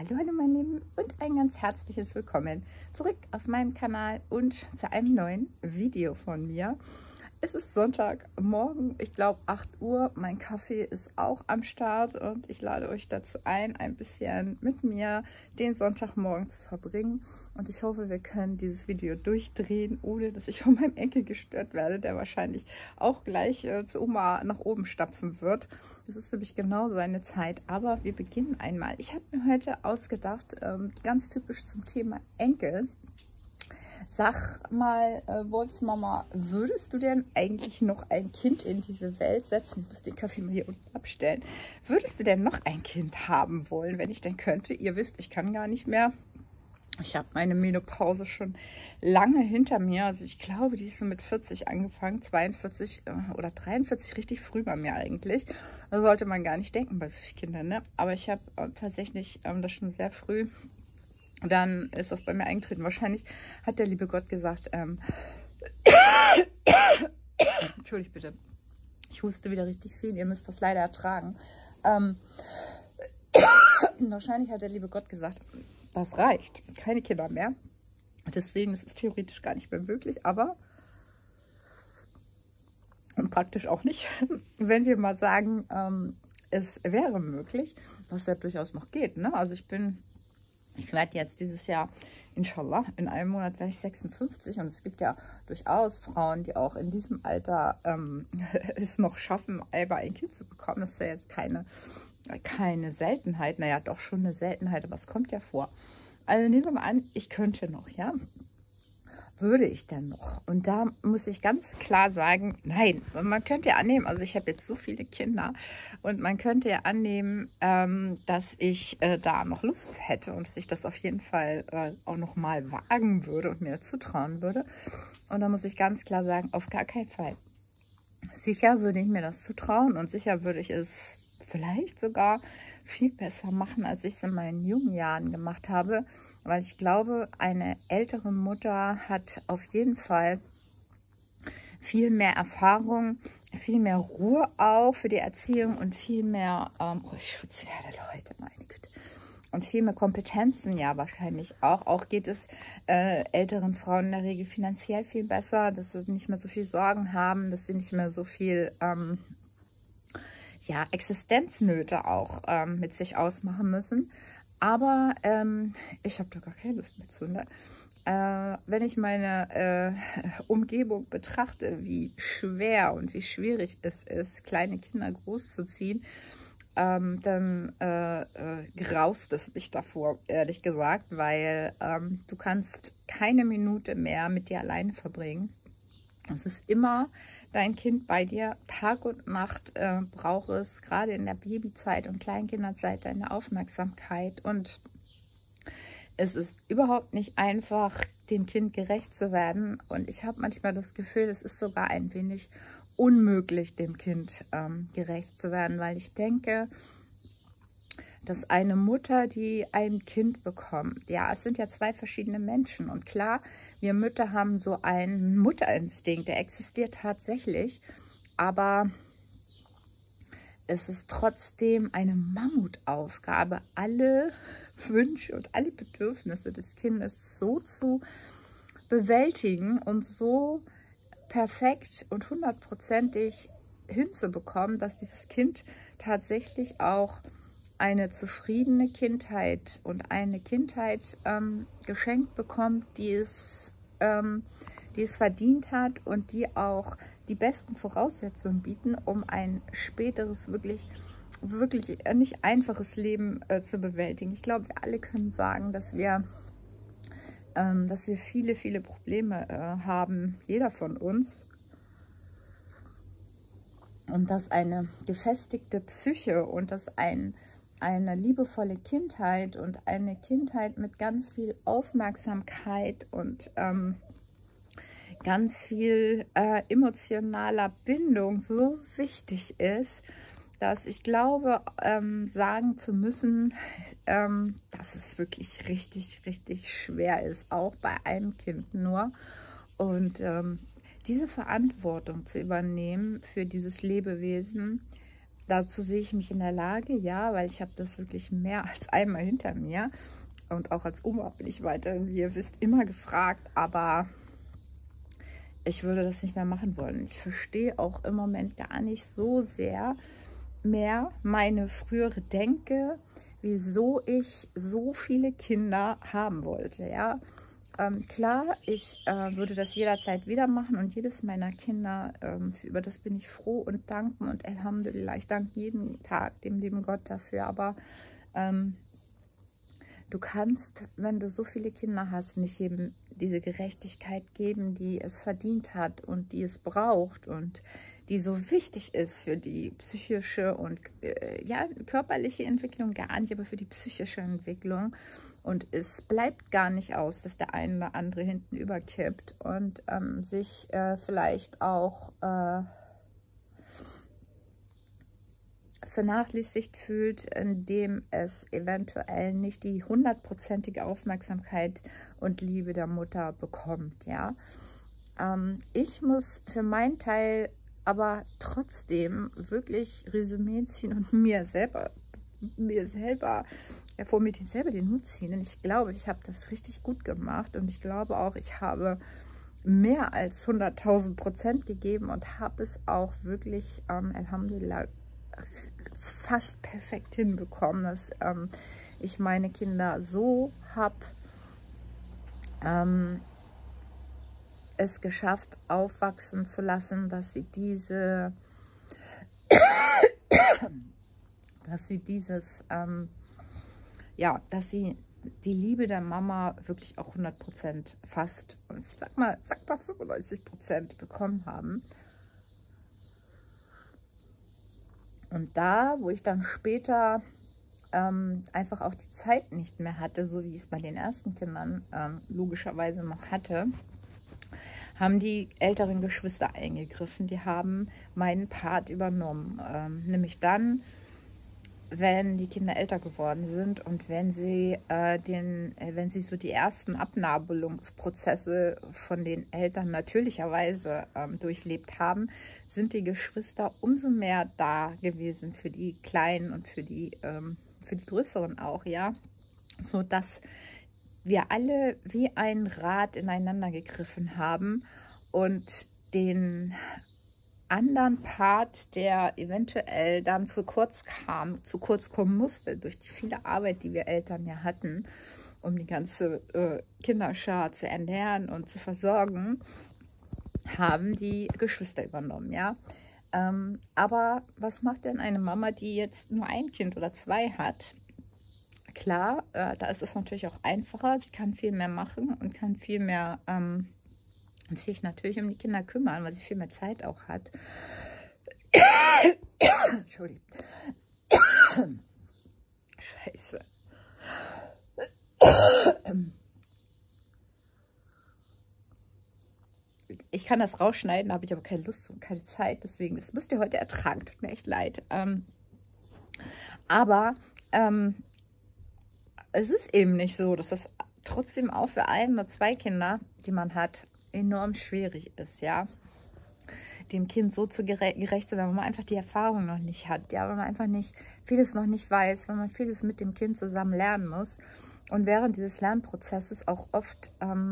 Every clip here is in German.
Hallo meine Lieben und ein ganz herzliches Willkommen zurück auf meinem Kanal und zu einem neuen Video von mir. Es ist Sonntagmorgen, ich glaube 8 Uhr, mein Kaffee ist auch am Start und ich lade euch dazu ein bisschen mit mir den Sonntagmorgen zu verbringen. Und ich hoffe, wir können dieses Video durchdrehen, ohne dass ich von meinem Enkel gestört werde, der wahrscheinlich auch gleich zu Oma nach oben stapfen wird. Das ist nämlich genau seine Zeit, aber wir beginnen einmal. Ich habe mir heute ausgedacht, ganz typisch zum Thema Enkel. Sag mal, Wolfsmama, würdest du denn eigentlich noch ein Kind in diese Welt setzen? Ich muss den Kaffee mal hier unten abstellen. Würdest du denn noch ein Kind haben wollen, wenn ich denn könnte? Ihr wisst, ich kann gar nicht mehr. Ich habe meine Menopause schon lange hinter mir. Also ich glaube, die ist so mit 40 angefangen, 42 oder 43, richtig früh bei mir eigentlich. Das sollte man gar nicht denken bei solchen Kindern, ne? Aber ich habe tatsächlich das schon sehr früh. Dann ist das bei mir eingetreten. Wahrscheinlich hat der liebe Gott gesagt, entschuldigt bitte, ich huste wieder richtig viel, ihr müsst das leider ertragen. Wahrscheinlich hat der liebe Gott gesagt, das reicht, keine Kinder mehr. Deswegen ist es theoretisch gar nicht mehr möglich, aber und praktisch auch nicht, wenn wir mal sagen, es wäre möglich, was ja durchaus noch geht, ne? Also ich werde jetzt dieses Jahr, inshallah, in einem Monat werde ich 56 und es gibt ja durchaus Frauen, die auch in diesem Alter es noch schaffen, selber ein Kind zu bekommen. Das ist ja jetzt keine Seltenheit, naja, doch schon eine Seltenheit, aber es kommt ja vor. Also nehmen wir mal an, ich könnte noch, ja? Würde ich denn noch? Und da muss ich ganz klar sagen, nein. Man könnte ja annehmen, also ich habe jetzt so viele Kinder und man könnte ja annehmen, dass ich da noch Lust hätte und dass ich das auf jeden Fall auch noch mal wagen würde und mir zutrauen würde. Und da muss ich ganz klar sagen, auf gar keinen Fall. Sicher würde ich mir das zutrauen und sicher würde ich es vielleicht sogar viel besser machen, als ich es in meinen jungen Jahren gemacht habe. Weil ich glaube, eine ältere Mutter hat auf jeden Fall viel mehr Erfahrung, viel mehr Ruhe auch für die Erziehung und viel mehr, oh, ich schwitze wieder, Leute, meine Güte, und viel mehr Kompetenzen, ja, wahrscheinlich auch. Auch geht es älteren Frauen in der Regel finanziell viel besser, dass sie nicht mehr so viel Sorgen haben, dass sie nicht mehr so viel, ja, Existenznöte auch mit sich ausmachen müssen. Aber ich habe da gar keine Lust mehr zu, ne? Wenn ich meine Umgebung betrachte, wie schwer und wie schwierig es ist, kleine Kinder großzuziehen, dann graust es mich davor, ehrlich gesagt, weil du kannst keine Minute mehr mit dir alleine verbringen. Es ist immer dein Kind bei dir, Tag und Nacht braucht es, gerade in der Babyzeit und Kleinkinderzeit, deine Aufmerksamkeit. Und es ist überhaupt nicht einfach, dem Kind gerecht zu werden. Und ich habe manchmal das Gefühl, es ist sogar ein wenig unmöglich, dem Kind gerecht zu werden, weil ich denke, dass eine Mutter, die ein Kind bekommt, ja, es sind ja zwei verschiedene Menschen. Und klar, wir Mütter haben so einen Mutterinstinkt, der existiert tatsächlich, aber es ist trotzdem eine Mammutaufgabe, alle Wünsche und alle Bedürfnisse des Kindes so zu bewältigen und so perfekt und 100%ig hinzubekommen, dass dieses Kind tatsächlich auch eine zufriedene Kindheit und eine Kindheit geschenkt bekommt, die es verdient hat und die auch die besten Voraussetzungen bieten, um ein späteres, wirklich nicht einfaches Leben zu bewältigen. Ich glaube, wir alle können sagen, dass wir viele Probleme haben, jeder von uns. Und dass eine gefestigte Psyche und dass eine liebevolle Kindheit und eine Kindheit mit ganz viel Aufmerksamkeit und ganz viel emotionaler Bindung so wichtig ist, dass ich glaube, sagen zu müssen, dass es wirklich richtig schwer ist, auch bei einem Kind nur. Und diese Verantwortung zu übernehmen für dieses Lebewesen, dazu sehe ich mich in der Lage, ja, weil ich habe das wirklich mehr als einmal hinter mir. Und auch als Oma bin ich weiter, wie ihr wisst, immer gefragt, aber ich würde das nicht mehr machen wollen. Ich verstehe auch im Moment gar nicht so sehr mehr meine frühere Denke, wieso ich so viele Kinder haben wollte. Ja, klar, ich würde das jederzeit wieder machen und jedes meiner Kinder, über das bin ich froh und dankbar und Alhamdulillah, ich danke jeden Tag dem lieben Gott dafür, aber du kannst, wenn du so viele Kinder hast, nicht jedem diese Gerechtigkeit geben, die es verdient hat und die es braucht und die so wichtig ist für die psychische und ja, körperliche Entwicklung gar nicht, aber für die psychische Entwicklung. Und es bleibt gar nicht aus, dass der eine oder andere hinten überkippt und sich vielleicht auch vernachlässigt fühlt, indem es eventuell nicht die 100%ige Aufmerksamkeit und Liebe der Mutter bekommt. Ja, ich muss für meinen Teil aber trotzdem wirklich Resümee ziehen und mir selber vor mir selber den Hut ziehen. Denn ich glaube, ich habe das richtig gut gemacht und ich glaube auch, ich habe mehr als 100.000% gegeben und habe es auch wirklich, Alhamdulillah, fast perfekt hinbekommen, dass ich meine Kinder so habe es geschafft, aufwachsen zu lassen, dass sie dass sie die Liebe der Mama wirklich auch 100% fast, und sag mal 95% bekommen haben. Und da, wo ich dann später einfach auch die Zeit nicht mehr hatte, so wie ich es bei den ersten Kindern logischerweise noch hatte, haben die älteren Geschwister eingegriffen. Die haben meinen Part übernommen. Nämlich dann, wenn die Kinder älter geworden sind und wenn sie so die ersten Abnabelungsprozesse von den Eltern natürlicherweise durchlebt haben, sind die Geschwister umso mehr da gewesen für die Kleinen und für die Größeren auch, ja, so dass wir alle wie ein Rad ineinander gegriffen haben und den anderen Part, der eventuell dann zu kurz kommen musste durch die viele Arbeit, die wir Eltern ja hatten, um die ganze Kinderschar zu ernähren und zu versorgen, haben die Geschwister übernommen, ja. Aber was macht denn eine Mama, die jetzt nur ein Kind oder zwei hat? Klar, da ist es natürlich auch einfacher. Sie kann viel mehr machen und kann viel mehr sich natürlich um die Kinder kümmern, weil sie viel mehr Zeit auch hat. Entschuldigung. Scheiße. Ich kann das rausschneiden, da habe ich aber keine Lust und keine Zeit. Deswegen, das müsst ihr heute ertragen. Tut mir echt leid. Aber es ist eben nicht so, dass das trotzdem auch für ein oder zwei Kinder, die man hat, enorm schwierig ist, ja, dem Kind so zu gerecht zu werden, weil man einfach die Erfahrung noch nicht hat, ja, weil man einfach vieles noch nicht weiß, weil man vieles mit dem Kind zusammen lernen muss und während dieses Lernprozesses auch oft,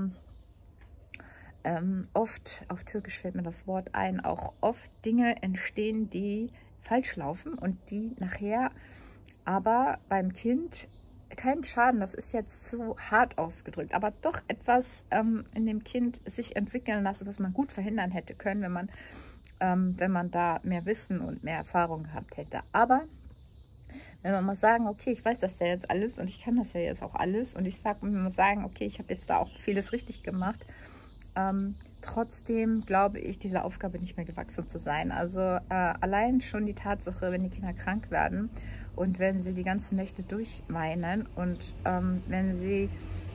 auf Türkisch fällt mir das Wort ein, auch oft Dinge entstehen, die falsch laufen und die nachher aber beim Kind keinen Schaden, das ist jetzt zu hart ausgedrückt, aber doch etwas in dem Kind sich entwickeln lassen, was man gut verhindern hätte können, wenn man da mehr Wissen und mehr Erfahrung gehabt hätte. Aber wenn wir mal sagen, okay, ich weiß das ja jetzt alles und ich kann das ja jetzt auch alles und wenn wir mal sagen, okay, ich habe jetzt da auch vieles richtig gemacht, trotzdem glaube ich, dieser Aufgabe nicht mehr gewachsen zu sein. Also allein schon die Tatsache, wenn die Kinder krank werden und wenn sie die ganzen Nächte durchweinen und wenn sie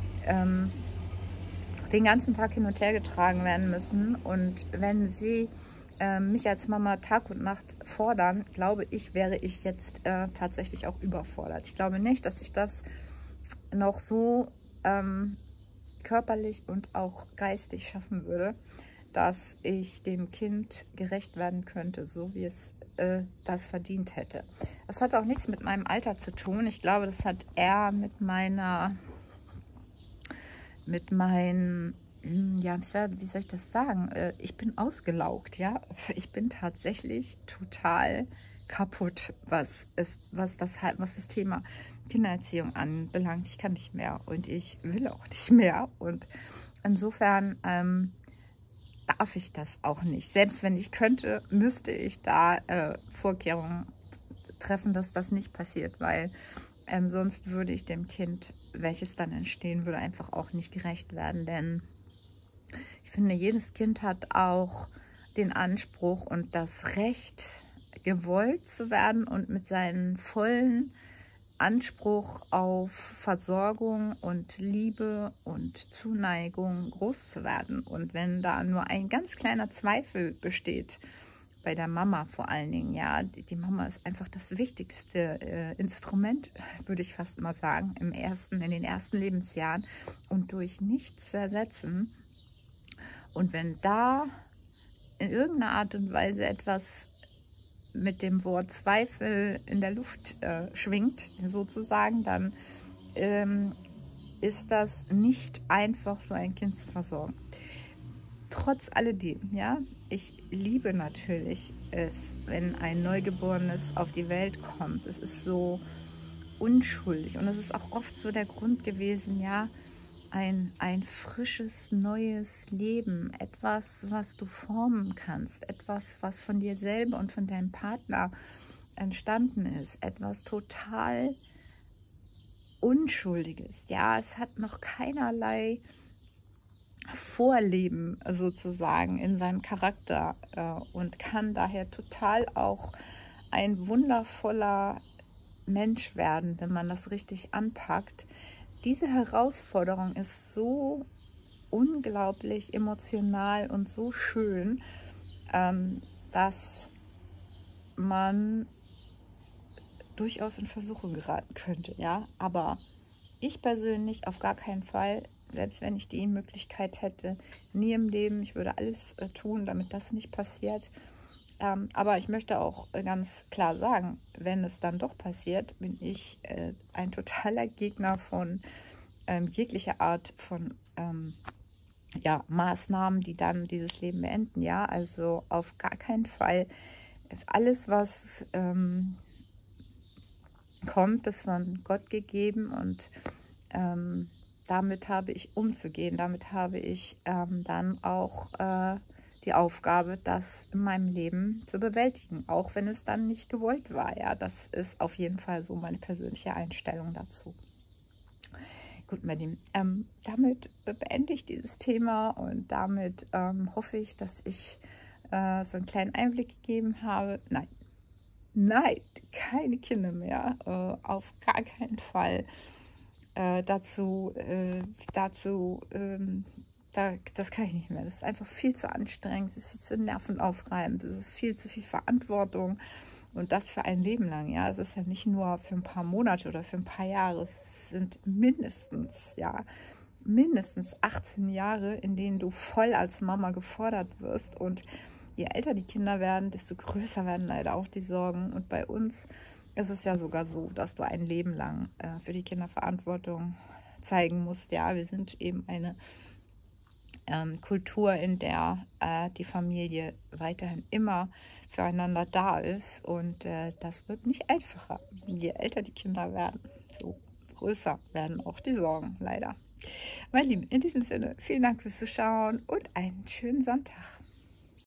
den ganzen Tag hin und her getragen werden müssen und wenn sie mich als Mama Tag und Nacht fordern, glaube ich, wäre ich jetzt tatsächlich auch überfordert. Ich glaube nicht, dass ich das noch so körperlich und auch geistig schaffen würde, dass ich dem Kind gerecht werden könnte, so wie es das verdient hätte. Das hat auch nichts mit meinem Alter zu tun. Ich glaube, das hat eher mit meinen, ja, wie soll ich das sagen? Ich bin ausgelaugt, ja. Ich bin tatsächlich total kaputt, was das Thema Kindererziehung anbelangt. Ich kann nicht mehr und ich will auch nicht mehr. Und insofern darf ich das auch nicht. Selbst wenn ich könnte, müsste ich da Vorkehrungen treffen, dass das nicht passiert, weil sonst würde ich dem Kind, welches dann entstehen würde, einfach auch nicht gerecht werden. Denn ich finde, jedes Kind hat auch den Anspruch und das Recht, gewollt zu werden und mit seinem vollen Anspruch auf Versorgung und Liebe und Zuneigung groß zu werden. Und wenn da nur ein ganz kleiner Zweifel besteht, bei der Mama vor allen Dingen, ja, die Mama ist einfach das wichtigste Instrument, würde ich fast mal sagen, in den ersten Lebensjahren und durch nichts zu ersetzen. Und wenn da in irgendeiner Art und Weise etwas mit dem Wort Zweifel in der Luft schwingt, sozusagen, dann ist das nicht einfach, so ein Kind zu versorgen. Trotz alledem, ja, ich liebe natürlich es, wenn ein Neugeborenes auf die Welt kommt. Es ist so unschuldig und es ist auch oft so der Grund gewesen, ja, ein frisches, neues Leben, etwas, was du formen kannst, etwas, was von dir selber und von deinem Partner entstanden ist, etwas total Unschuldiges. Ja, es hat noch keinerlei Vorleben sozusagen in seinem Charakter und kann daher total auch ein wundervoller Mensch werden, wenn man das richtig anpackt. Diese Herausforderung ist so unglaublich emotional und so schön, dass man durchaus in Versuchung geraten könnte, ja. Aber ich persönlich auf gar keinen Fall, selbst wenn ich die Möglichkeit hätte, nie im Leben. Ich würde alles tun, damit das nicht passiert. Aber ich möchte auch ganz klar sagen, wenn es dann doch passiert, bin ich ein totaler Gegner von jeglicher Art von ja, Maßnahmen, die dann dieses Leben beenden. Ja, also auf gar keinen Fall. Alles, was kommt, ist von Gott gegeben und damit habe ich umzugehen. Damit habe ich dann auch die Aufgabe, das in meinem Leben zu bewältigen, auch wenn es dann nicht gewollt war. Ja, das ist auf jeden Fall so meine persönliche Einstellung dazu. Gut, meine Lieben, damit beende ich dieses Thema und damit hoffe ich, dass ich so einen kleinen Einblick gegeben habe. Nein, keine Kinder mehr, auf gar keinen Fall. Das kann ich nicht mehr. Das ist einfach viel zu anstrengend, das ist viel zu nervenaufreibend, das ist viel zu viel Verantwortung und das für ein Leben lang. Ja, es ist ja nicht nur für ein paar Monate oder für ein paar Jahre, es sind mindestens 18 Jahre, in denen du voll als Mama gefordert wirst. Und je älter die Kinder werden, desto größer werden leider auch die Sorgen. Und bei uns ist es ja sogar so, dass du ein Leben lang für die Kinder Verantwortung zeigen musst. Ja, wir sind eben eine Kultur, in der die Familie weiterhin immer füreinander da ist. Und das wird nicht einfacher. Je älter die Kinder werden, so größer werden auch die Sorgen, leider. Meine Lieben, in diesem Sinne, vielen Dank fürs Zuschauen und einen schönen Sonntag.